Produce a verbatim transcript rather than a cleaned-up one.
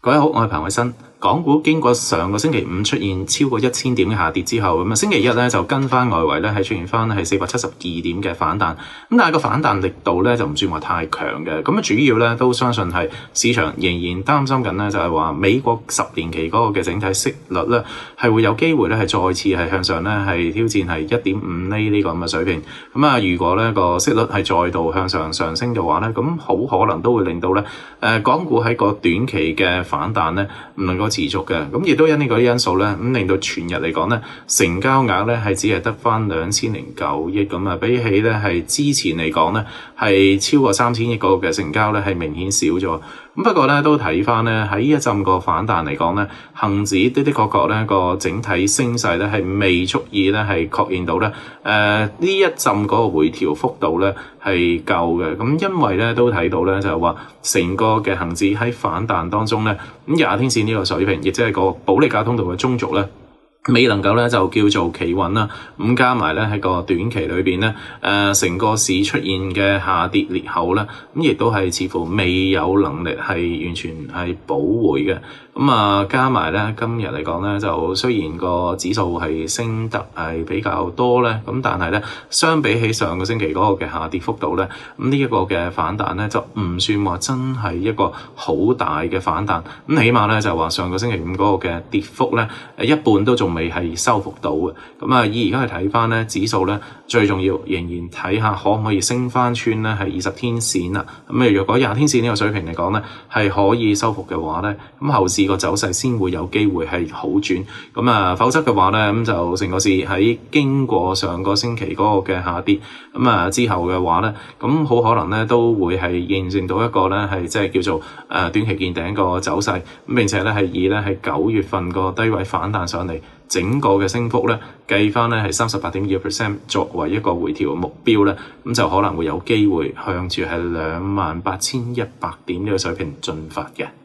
各位好，我係彭偉新。港股經過上個星期五出現超過一千點嘅下跌之後，咁啊星期一咧就跟翻外圍咧係出現翻係四百七十二點嘅反彈，咁但係個反彈力度咧就唔算話太強嘅，咁啊主要咧都相信係市場仍然擔心緊咧就係話美國十年期嗰個嘅整體息率咧係會有機會咧係再次係向上咧係挑戰係一點五厘呢個咁嘅水平，咁啊如果咧個息率係再度向上上升嘅話咧，咁好可能都會令到咧誒港股喺個短期嘅反彈咧唔能夠持續嘅，咁亦都因呢個因素咧，咁令到全日嚟講咧，成交額咧係只係得翻兩千零九億咁啊，比起咧係之前嚟講咧係超過三千億個嘅成交咧係明顯少咗。咁不過咧都睇翻咧喺一陣個反彈嚟講咧，恒指的的確確咧個整體升勢咧係未足以咧係確認到咧誒呢、呃、一陣嗰個回調幅度咧係夠嘅。咁因為咧都睇到咧就係話成個嘅恒指喺反彈當中咧，咁廿天線呢個水平，亦即係個保利加通道嘅中軸咧，未能夠咧就叫做企穩啦，咁加埋咧喺個短期裏邊咧，誒、呃、成個市出現嘅下跌裂口咧，咁亦都係似乎未有能力係完全係補回嘅。咁啊加埋咧今日嚟講咧，就雖然個指數係升得係比較多咧，咁但係咧相比起上個星期嗰個嘅下跌幅度咧，咁呢一個嘅反彈咧就唔算話真係一個好大嘅反彈。咁起碼咧就話上個星期五嗰個嘅跌幅咧，誒一半都仲未係收復到嘅。咁啊以而家去睇翻咧指數咧，最重要仍然睇下可唔可以升翻穿咧係二十天線啦。咁啊若果廿天線呢個水平嚟講咧係可以收復嘅話咧，咁後市個走勢先會有機會係好轉。咁啊否則嘅話咧，咁就成個市喺經過上個星期嗰個嘅下跌，咁啊之後嘅話咧，咁好可能咧都會係形成到一個咧係即係叫做誒短期見頂個走勢，咁並且咧係以咧係九月份個低位反彈上嚟，整個嘅升幅咧計翻咧係三十八點二 percent 作為一個回調嘅目標咧，咁就可能會有機會向住係兩萬八千一百點呢個水平進發嘅。